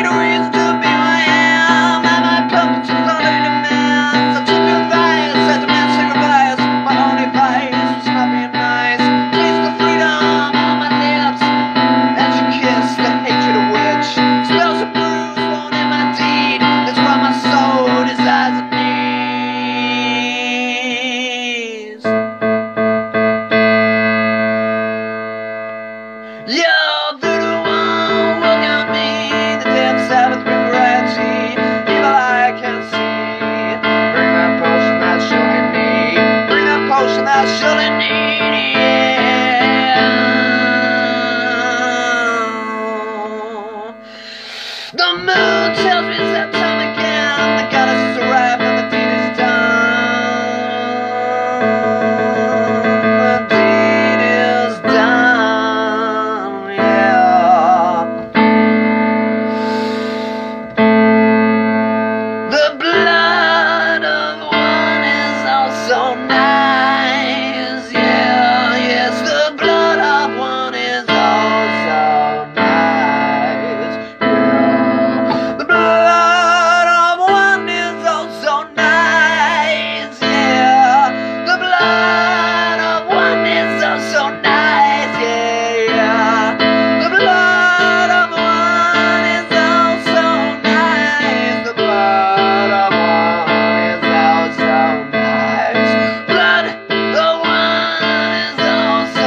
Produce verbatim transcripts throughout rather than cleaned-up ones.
need a reason to be who I am, and my purpose is under demands. I took advice, had to man sacrifice. My only vice was not being nice. Taste the freedom on my lips as you kiss the hatred of which spells a bruise born in my deed. That's why my soul desires a knees. Your voodoo won't work on me. The damn Sabbath bring variety. Evil I can't see. Bring that potion that surely need. Bring that potion that surely need. Yeah. The moon tells me it's that time again. The goddess has arrived and the deed is done. The deed is done, yeah. The blood of one is also nice, yeah. Yes, the blood of one is also nice, yeah. The blood of one is also nice, yeah. The blood of one is also nice, yeah. The blood of one is also nice. The blood of one is also nice. Blood of one is also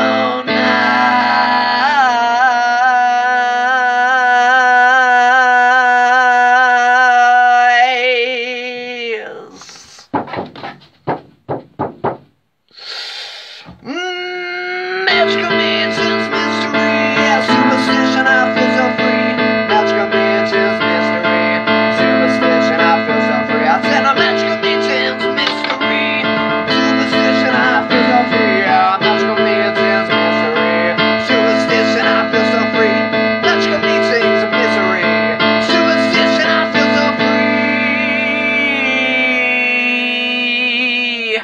nice. Mm, magical means it's mystery. Yeah, superstition, I feel so free. Magical means it's mystery. Superstition, I feel so free. I said, no, magical means it's mystery. Superstition, I feel so free. Yeah, magical means it's mystery. Superstition, I feel so free. Magical means it's misery. Superstition, I feel so free.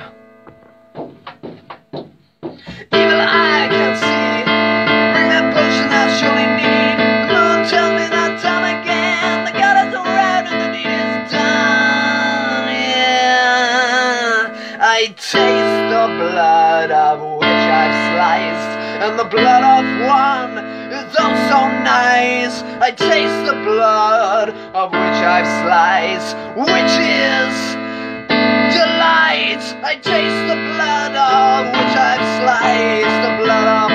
Evil I can see. Bring that potion that I surely need. The moon tells me that time again. The God has arrived and the deed is done, yeah. I taste the blood of which I've sliced, and the blood of one is also nice. I taste the blood of which I've sliced, which is delight. I taste the blood of which I've sliced, the blood of